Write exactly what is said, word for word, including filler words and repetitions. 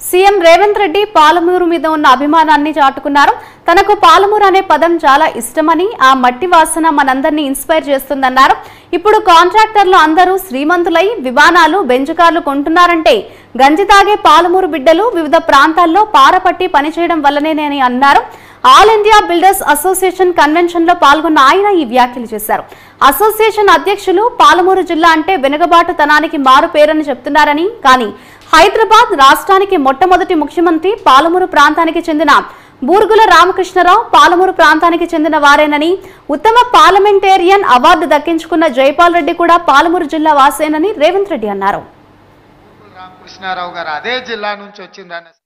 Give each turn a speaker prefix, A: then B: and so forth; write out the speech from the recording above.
A: CM Revanth Reddy Palamuru మీద ఉన్న అభిమానాన్ని చాటుకున్నారు. తనకు పాలమూరు అనే పదం చాలా ఇష్టమని, ఆ మట్టి వాసన మనందరినీ ఇన్స్పైర్ చేస్తుందన్నారు. ఇప్పుడు కాంట్రాక్టర్లు అందరూ శ్రీమంతులై విమానాలు, బెంజ్ కార్లు కొంటున్నారంటే గంజి తాగే పాలమూరు బిడ్డలు వివిధ ప్రాంతాల్లో పారపట్టి పనిచేయడం వల్లనేనని అన్నారు. All India builders association convention లో పాల్గొన్న ఆయన ఈ వ్యాఖ్యలు చేశారు. అసోసియేషన్ అధ్యక్షులు పాలమూరు జిల్లా అంటే వెనుకబాటుతనానికి మారు పేరని చెప్తున్నారని, కానీ హైదరాబాద్ రాష్ట్రానికి మొట్టమొదటి ముఖ్యమంత్రి పాలమూరు ప్రాంతానికి చెందిన బూర్గుల రామకృష్ణరావు పాలమూరు ప్రాంతానికి చెందిన వారేనని, ఉత్తమ పార్లమెంటేరియన్ అవార్డు దక్కించుకున్న జైపాల్ రెడ్డి కూడా పాలమూరు జిల్లా వాసేనని రేవంత్ రెడ్డి అన్నారు.
B: రామకృష్ణారావు గారు అదే జిల్లా నుంచి వచ్చిందని